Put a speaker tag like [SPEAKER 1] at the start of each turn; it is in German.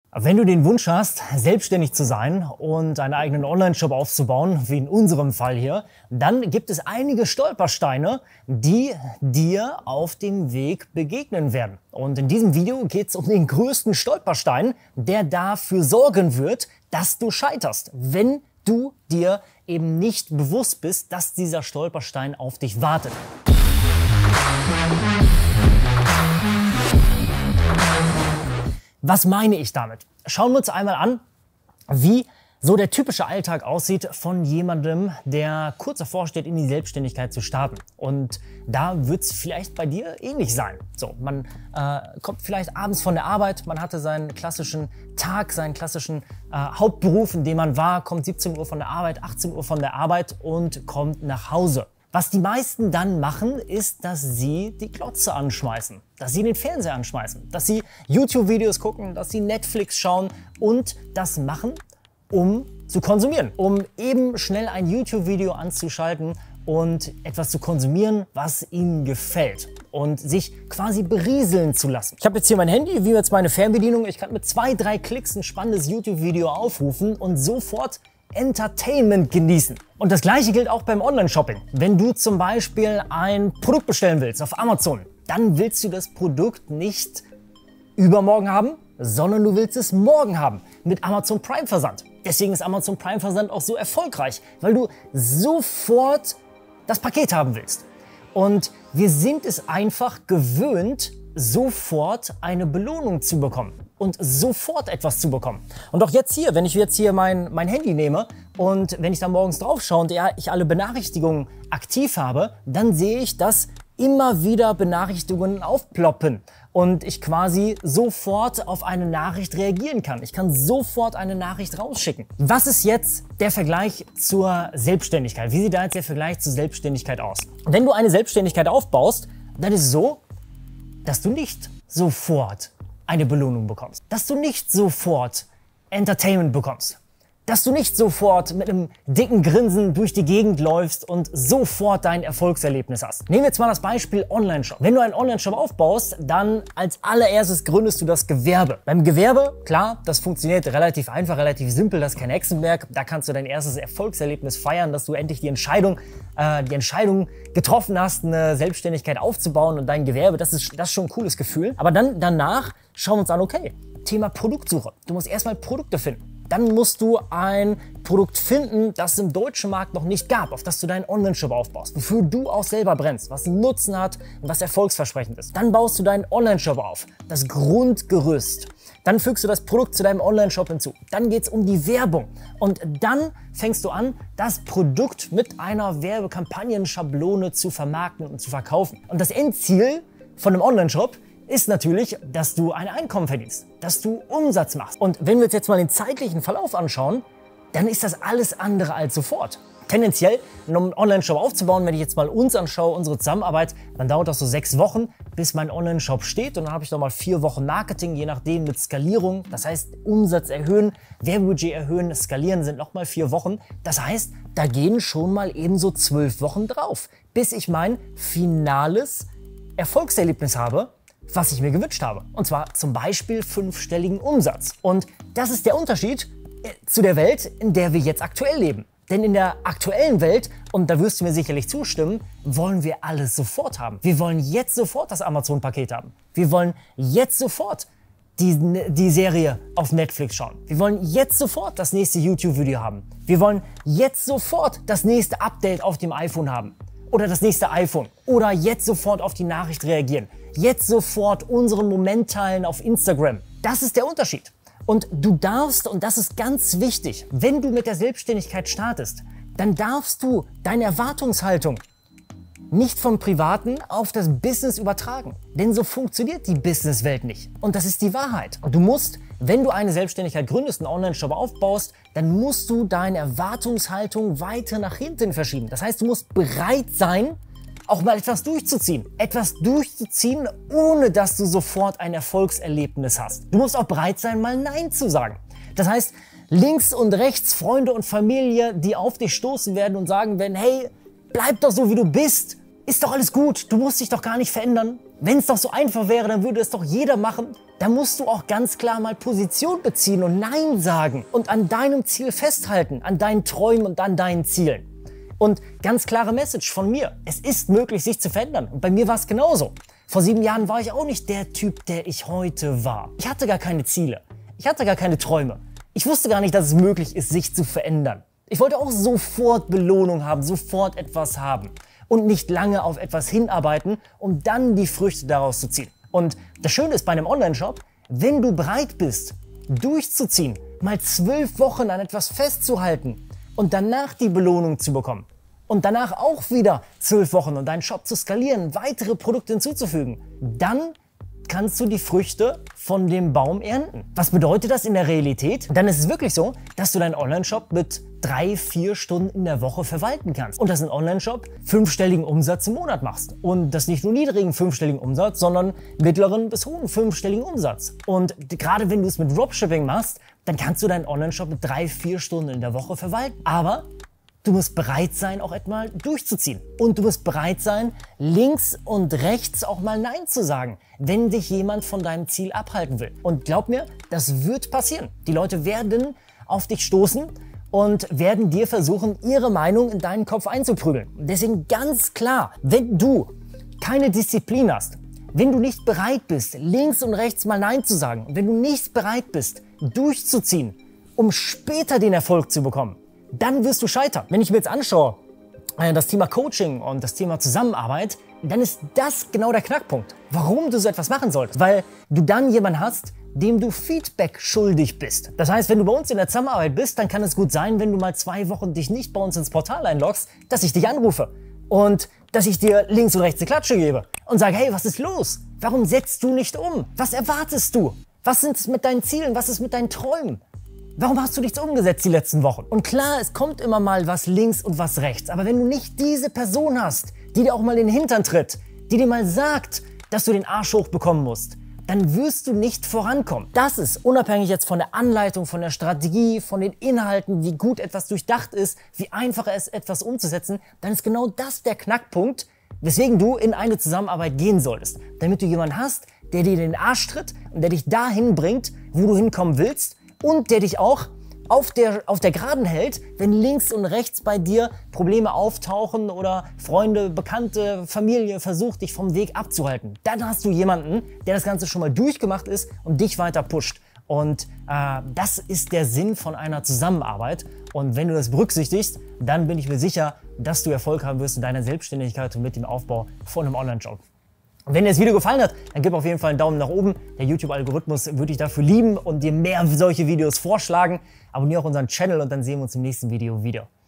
[SPEAKER 1] Wenn du den Wunsch hast, selbstständig zu sein und einen eigenen Online-Shop aufzubauen, wie in unserem Fall hier, dann gibt es einige Stolpersteine, die dir auf dem Weg begegnen werden. Und in diesem Video geht es um den größten Stolperstein, der dafür sorgen wird, dass du scheiterst, wenn du dir eben nicht bewusst bist, dass dieser Stolperstein auf dich wartet. Was meine ich damit? Schauen wir uns einmal an, wie so der typische Alltag aussieht von jemandem, der kurz davor steht, in die Selbstständigkeit zu starten. Und da wird es vielleicht bei dir ähnlich sein. So, man kommt vielleicht abends von der Arbeit, man hatte seinen klassischen Tag, seinen klassischen Hauptberuf, in dem man war, kommt 17 Uhr von der Arbeit, 18 Uhr von der Arbeit und kommt nach Hause. Was die meisten dann machen, ist, dass sie die Glotze anschmeißen, dass sie den Fernseher anschmeißen, dass sie YouTube-Videos gucken, dass sie Netflix schauen und das machen, um zu konsumieren, um eben schnell ein YouTube-Video anzuschalten und etwas zu konsumieren, was ihnen gefällt und sich quasi berieseln zu lassen. Ich habe jetzt hier mein Handy, wie jetzt meine Fernbedienung. Ich kann mit 2, 3 Klicks ein spannendes YouTube-Video aufrufen und sofort Entertainment genießen. Und das Gleiche gilt auch beim Online-Shopping. Wenn du zum Beispiel ein Produkt bestellen willst auf Amazon, dann willst du das Produkt nicht übermorgen haben, sondern du willst es morgen haben mit Amazon Prime Versand. Deswegen ist Amazon Prime Versand auch so erfolgreich, weil du sofort das Paket haben willst. Und wir sind es einfach gewöhnt, sofort eine Belohnung zu bekommen und sofort etwas zu bekommen. Und auch jetzt hier, wenn ich jetzt hier mein Handy nehme und wenn ich da morgens drauf schaue und ja, ich alle Benachrichtigungen aktiv habe, dann sehe ich, dass immer wieder Benachrichtigungen aufploppen und ich quasi sofort auf eine Nachricht reagieren kann. Ich kann sofort eine Nachricht rausschicken. Was ist jetzt der Vergleich zur Selbstständigkeit? Wie sieht da jetzt der Vergleich zur Selbstständigkeit aus? Wenn du eine Selbstständigkeit aufbaust, dann ist es so, dass du nicht sofort eine Belohnung bekommst, dass du nicht sofort Entertainment bekommst, dass du nicht sofort mit einem dicken Grinsen durch die Gegend läufst und sofort dein Erfolgserlebnis hast. Nehmen wir jetzt mal das Beispiel Online-Shop. Wenn du einen Online-Shop aufbaust, dann als allererstes gründest du das Gewerbe. Beim Gewerbe, klar, das funktioniert relativ einfach, relativ simpel, das ist kein Hexenwerk. Da kannst du dein erstes Erfolgserlebnis feiern, dass du endlich die Entscheidung getroffen hast, eine Selbstständigkeit aufzubauen und dein Gewerbe. Das ist schon ein cooles Gefühl. Aber dann danach schauen wir uns an, okay, Thema Produktsuche. Du musst erstmal Produkte finden. Dann musst du ein Produkt finden, das es im deutschen Markt noch nicht gab, auf das du deinen Online-Shop aufbaust, wofür du auch selber brennst, was einen Nutzen hat und was erfolgsversprechend ist. Dann baust du deinen Online-Shop auf, das Grundgerüst. Dann fügst du das Produkt zu deinem Online-Shop hinzu. Dann geht es um die Werbung. Und dann fängst du an, das Produkt mit einer Werbekampagnenschablone zu vermarkten und zu verkaufen. Und das Endziel von einem Online-Shop ist natürlich, dass du ein Einkommen verdienst, dass du Umsatz machst. Und wenn wir uns jetzt mal den zeitlichen Verlauf anschauen, dann ist das alles andere als sofort. Tendenziell, um einen Online-Shop aufzubauen, wenn ich jetzt mal uns anschaue, unsere Zusammenarbeit, dann dauert das so 6 Wochen, bis mein Online-Shop steht. Und dann habe ich noch mal 4 Wochen Marketing, je nachdem mit Skalierung. Das heißt, Umsatz erhöhen, Werbebudget erhöhen, skalieren sind noch mal 4 Wochen. Das heißt, da gehen schon mal eben so 12 Wochen drauf, bis ich mein finales Erfolgserlebnis habe, was ich mir gewünscht habe. Und zwar zum Beispiel 5-stelligen Umsatz. Und das ist der Unterschied zu der Welt, in der wir jetzt aktuell leben. Denn in der aktuellen Welt, und da wirst du mir sicherlich zustimmen, wollen wir alles sofort haben. Wir wollen jetzt sofort das Amazon-Paket haben. Wir wollen jetzt sofort die Serie auf Netflix schauen. Wir wollen jetzt sofort das nächste YouTube-Video haben. Wir wollen jetzt sofort das nächste Update auf dem iPhone haben. Oder das nächste iPhone. Oder jetzt sofort auf die Nachricht reagieren. Jetzt sofort unseren Moment teilen auf Instagram. Das ist der Unterschied. Und du darfst, und das ist ganz wichtig, wenn du mit der Selbstständigkeit startest, dann darfst du deine Erwartungshaltung nicht vom Privaten auf das Business übertragen. Denn so funktioniert die Businesswelt nicht. Und das ist die Wahrheit. Und du musst, wenn du eine Selbstständigkeit gründest, einen Online-Shop aufbaust, dann musst du deine Erwartungshaltung weiter nach hinten verschieben. Das heißt, du musst bereit sein, auch mal etwas durchzuziehen. Etwas durchzuziehen, ohne dass du sofort ein Erfolgserlebnis hast. Du musst auch bereit sein, mal Nein zu sagen. Das heißt, links und rechts Freunde und Familie, die auf dich stoßen werden und sagen werden, hey, bleib doch so, wie du bist. Ist doch alles gut. Du musst dich doch gar nicht verändern. Wenn es doch so einfach wäre, dann würde es doch jeder machen. da musst du auch ganz klar mal Position beziehen und Nein sagen und an deinem Ziel festhalten, an deinen Träumen und an deinen Zielen. Und ganz klare Message von mir, es ist möglich, sich zu verändern. Und bei mir war es genauso. Vor 7 Jahren war ich auch nicht der Typ, der ich heute war. Ich hatte gar keine Ziele. Ich hatte gar keine Träume. Ich wusste gar nicht, dass es möglich ist, sich zu verändern. Ich wollte auch sofort Belohnung haben, sofort etwas haben und nicht lange auf etwas hinarbeiten, um dann die Früchte daraus zu ziehen. Und das Schöne ist bei einem Online-Shop, wenn du bereit bist, durchzuziehen, mal 12 Wochen an etwas festzuhalten und danach die Belohnung zu bekommen und danach auch wieder 12 Wochen und deinen Shop zu skalieren, weitere Produkte hinzuzufügen, dann kannst du die Früchte von dem Baum ernten. Was bedeutet das in der Realität? Dann ist es wirklich so, dass du deinen Online-Shop mit 3-4 Stunden in der Woche verwalten kannst. Und dass ein Online-Shop 5-stelligen Umsatz im Monat machst. Und das nicht nur niedrigen 5-stelligen Umsatz, sondern mittleren bis hohen 5-stelligen Umsatz. Und gerade wenn du es mit Dropshipping machst, dann kannst du deinen Online-Shop mit 3-4 Stunden in der Woche verwalten. Aber du musst bereit sein, auch etwas durchzuziehen. Und du musst bereit sein, links und rechts auch mal Nein zu sagen, wenn dich jemand von deinem Ziel abhalten will. Und glaub mir, das wird passieren. Die Leute werden auf dich stoßen und werden dir versuchen, ihre Meinung in deinen Kopf einzuprügeln. Deswegen ganz klar, wenn du keine Disziplin hast, wenn du nicht bereit bist, links und rechts mal Nein zu sagen, wenn du nicht bereit bist, durchzuziehen, um später den Erfolg zu bekommen, dann wirst du scheitern. Wenn ich mir jetzt anschaue, das Thema Coaching und das Thema Zusammenarbeit, dann ist das genau der Knackpunkt, warum du so etwas machen solltest. Weil du dann jemanden hast, dem du Feedback schuldig bist. Das heißt, wenn du bei uns in der Zusammenarbeit bist, dann kann es gut sein, wenn du mal 2 Wochen dich nicht bei uns ins Portal einloggst, dass ich dich anrufe und dass ich dir links und rechts eine Klatsche gebe und sage, hey, was ist los? Warum setzt du nicht um? Was erwartest du? Was sind es mit deinen Zielen? Was ist mit deinen Träumen? Warum hast du nichts umgesetzt die letzten Wochen? Und klar, es kommt immer mal was links und was rechts. Aber wenn du nicht diese Person hast, die dir auch mal in den Hintern tritt, die dir mal sagt, dass du den Arsch hochbekommen musst, dann wirst du nicht vorankommen. Das ist, unabhängig jetzt von der Anleitung, von der Strategie, von den Inhalten, wie gut etwas durchdacht ist, wie einfach es ist, etwas umzusetzen, dann ist genau das der Knackpunkt, weswegen du in eine Zusammenarbeit gehen solltest. Damit du jemanden hast, der dir den Arsch tritt und der dich dahin bringt, wo du hinkommen willst, und der dich auch auf der Geraden hält, wenn links und rechts bei dir Probleme auftauchen oder Freunde, Bekannte, Familie versucht, dich vom Weg abzuhalten. Dann hast du jemanden, der das Ganze schon mal durchgemacht ist und dich weiter pusht. Und das ist der Sinn von einer Zusammenarbeit. Und wenn du das berücksichtigst, dann bin ich mir sicher, dass du Erfolg haben wirst in deiner Selbstständigkeit und mit dem Aufbau von einem Online-Shop. Wenn dir das Video gefallen hat, dann gib auf jeden Fall einen Daumen nach oben. Der YouTube-Algorithmus würde dich dafür lieben und dir mehr solche Videos vorschlagen. Abonniere auch unseren Channel und dann sehen wir uns im nächsten Video wieder.